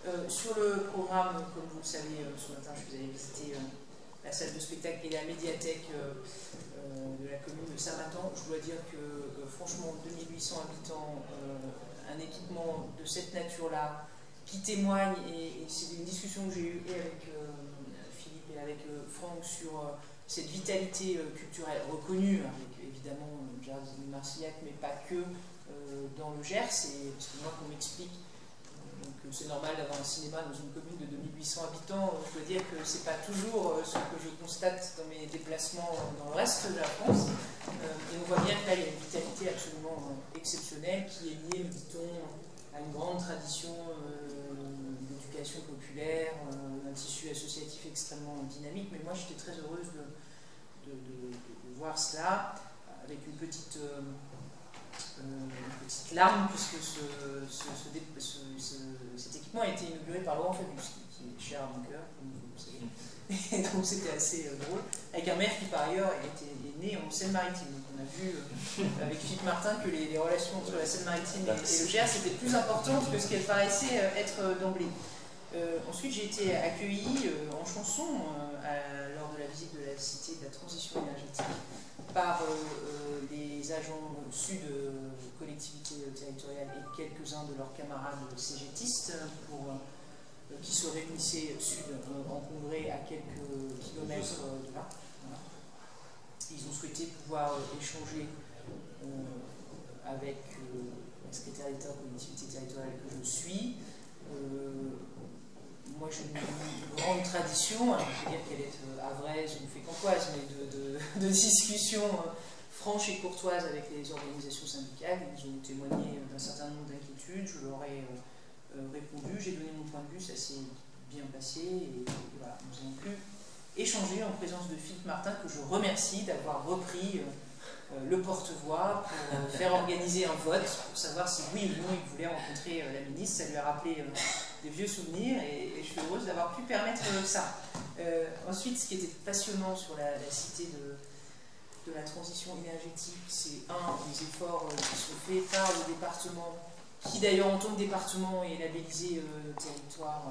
Sur le programme, comme vous le savez, ce matin, je vous avais visité la salle de spectacle et la médiathèque de la commune de Saint-Martin. Je dois dire que, franchement, 2800 habitants, un équipement de cette nature-là, qui témoigne, et c'est une discussion que j'ai eue avec Philippe et avec Franck sur cette vitalité culturelle reconnue, avec évidemment jazz Marcillac, mais pas que dans le Gers, parce que moi qu'on m'explique, c'est normal d'avoir un cinéma dans une commune de 2800 habitants, je dois dire que c'est pas toujours ce que je constate dans mes déplacements dans le reste de la France, et on voit bien que là il y a une vitalité absolument exceptionnelle qui est liée, dit-on, à une grande tradition d'éducation populaire, un tissu associatif extrêmement dynamique. Mais moi, j'étais très heureuse de voir cela avec une petite larme, puisque cet équipement a été inauguré par Laurent Fabius, qui est cher à mon cœur, comme vous le savez. Et donc c'était assez drôle, avec un maire qui par ailleurs est né en Seine-Maritime. Donc on a vu avec Philippe Martin que les relations entre la Seine-Maritime et le Gers étaient plus importantes que ce qu'elles paraissaient être d'emblée. Ensuite j'ai été accueillie en chanson lors de la visite de la Cité de la Transition énergétique par les agents sud collectivités territoriales et quelques-uns de leurs camarades cégétistes qui se réunissaient sud en congrès à quelques kilomètres de là. Voilà. Ils ont souhaité pouvoir échanger avec la secrétaire d'État aux collectivités territoriales que je suis. Moi j'ai une grande tradition, alors je peux dire qu'elle est havraise ou fécancoise, mais de discussions franches et courtoises avec les organisations syndicales. Ils ont témoigné d'un certain nombre d'inquiétudes, je leur ai répondu, j'ai donné mon point de vue, ça s'est bien passé, et voilà, nous avons pu échanger en présence de Philippe Martin, que je remercie d'avoir repris le porte-voix pour faire organiser un vote, pour savoir si oui ou non il voulait rencontrer la ministre. Ça lui a rappelé des vieux souvenirs, et je suis heureuse d'avoir pu permettre ça. Ensuite, ce qui était passionnant sur la cité de la transition énergétique, c'est les efforts qui sont faits par le département, qui d'ailleurs en tant que département est labellisé territoire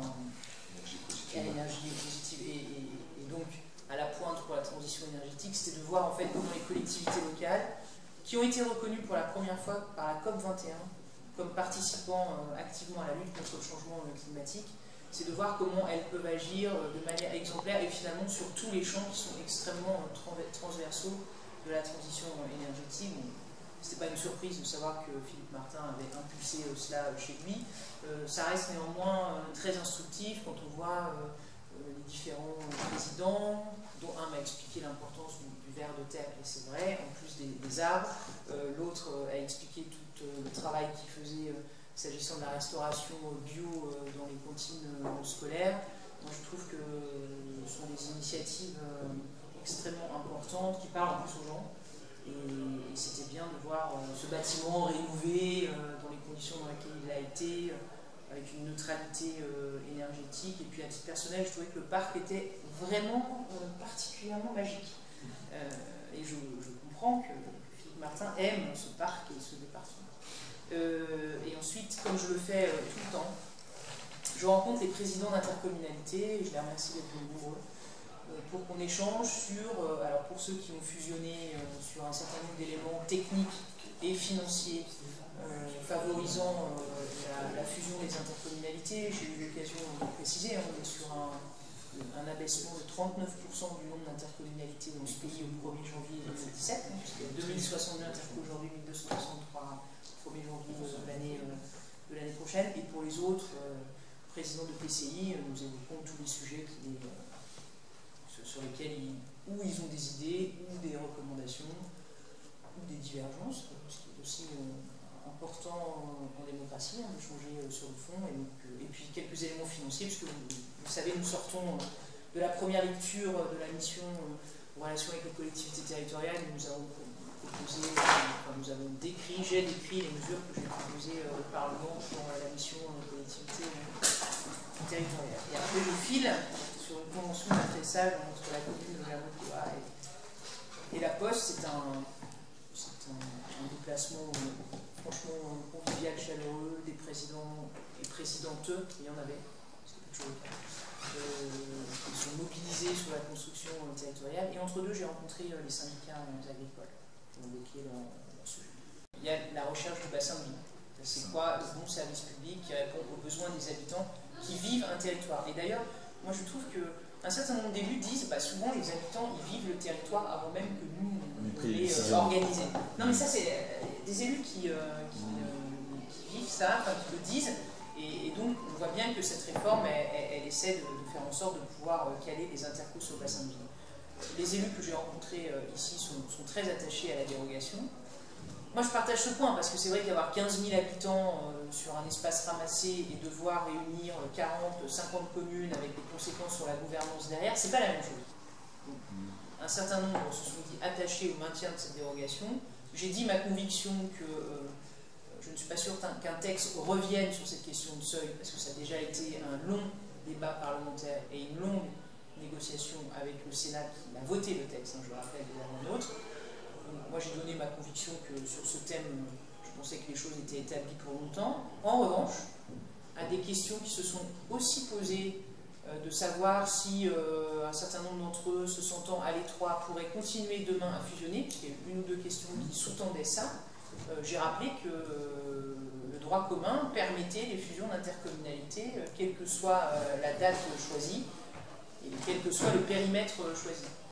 à l'énergie positive et donc à la pointe pour la transition énergétique. C'était de voir en fait comment les collectivités locales, qui ont été reconnues pour la première fois par la COP21 comme participant activement à la lutte contre le changement climatique, c'est de voir comment elles peuvent agir de manière exemplaire et finalement sur tous les champs qui sont extrêmement transversaux de la transition énergétique. Ce n'était pas une surprise de savoir que Philippe Martin avait impulsé cela chez lui. Ça reste néanmoins très instructif quand on voit les différents présidents, dont un m'a expliqué l'importance du ver de terre, et c'est vrai, en plus des arbres. L'autre a expliqué tout le travail qu'il faisait s'agissant de la restauration bio dans les cantines scolaires. Moi, je trouve que ce sont des initiatives extrêmement importantes qui parlent en plus aux gens. Et c'était bien de voir ce bâtiment rénové dans les conditions dans lesquelles il a été, avec une neutralité énergétique. Et puis à titre personnel, je trouvais que le parc était vraiment particulièrement magique. Et je comprends que Philippe Martin aime ce parc et ce département. Et ensuite, comme je le fais tout le temps, je rencontre les présidents d'intercommunalités, et je les remercie d'être nombreux, pour qu'on échange sur, alors pour ceux qui ont fusionné sur un certain nombre d'éléments techniques et financiers favorisant la fusion des intercommunalités. J'ai eu l'occasion de préciser, on est sur un abaissement de 39% du nombre d'intercommunalités dans ce pays au 1er janvier 2017, puisqu'il y a 2062 interco aujourd'hui, 1263 au 1er janvier de l'année prochaine. Et pour les autres présidents de PCI, nous évoquons tous les sujets sur lesquels où ils ont des idées, ou des recommandations, ou des divergences, ce qui est aussi important en démocratie, de changer sur le fond, et puis quelques éléments financiers, puisque vous savez, nous sortons de la première lecture de la mission en relation avec les collectivités territoriales, et nous avons proposé, j'ai décrit les mesures que j'ai proposées au Parlement pour la mission collectivité territoriale. Et après, je file sur une convention d'affaissage entre la commune de Lermont-Coa et la Poste. C'est un déplacement franchement convivial, chaleureux, des présidents et présidentes, il y en avait, toujours le cas, qui sont mobilisés sur la construction territoriale. Et entre deux, j'ai rencontré les syndicats agricoles pour évoquer leur sujet. Il y a la recherche du bassin de vie. C'est quoi le bon service public qui répond aux besoins des habitants qui vivent un territoire. Et d'ailleurs, moi je trouve qu'un certain nombre d'élus disent, souvent les habitants ils vivent le territoire avant même que nous on l'ait organisé. Non mais ça c'est des élus qui vivent ça, qui le disent, et donc on voit bien que cette réforme elle essaie de faire en sorte de pouvoir caler les intercos sur le bassin de vie. Les élus que j'ai rencontrés ici sont très attachés à la dérogation. Moi je partage ce point parce que c'est vrai qu'avoir 15 000 habitants sur un espace ramassé et devoir réunir 40, 50 communes avec des conséquences sur la gouvernance derrière, c'est pas la même chose. Donc, un certain nombre se sont dit attachés au maintien de cette dérogation. J'ai dit ma conviction que je ne suis pas sûre qu'un texte revienne sur cette question de seuil parce que ça a déjà été un long débat parlementaire et une longue négociation avec le Sénat qui a voté le texte, je le rappelle, des un autre. Moi j'ai donné ma conviction que sur ce thème, je pensais que les choses étaient établies pour longtemps. En revanche, à des questions qui se sont aussi posées, de savoir si un certain nombre d'entre eux, se sentant à l'étroit, pourraient continuer demain à fusionner, puisqu'il y a eu une ou deux questions qui sous-tendaient ça, j'ai rappelé que le droit commun permettait les fusions d'intercommunalités, quelle que soit la date choisie, et quel que soit le périmètre choisi.